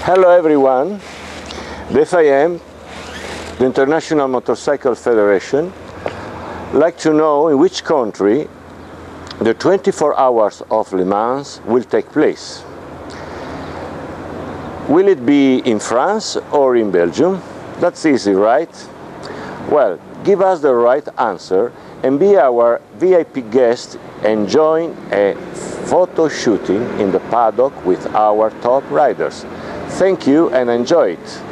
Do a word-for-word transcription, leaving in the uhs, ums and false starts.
Hello everyone, the F I M, the International Motorcycle Federation, like to know in which country the twenty-four hours of Le Mans will take place. Will it be in France or in Belgium? That's easy, right? Well, give us the right answer and be our V I P guest and join a photo shooting in the paddock with our top riders. Thank you and enjoy it!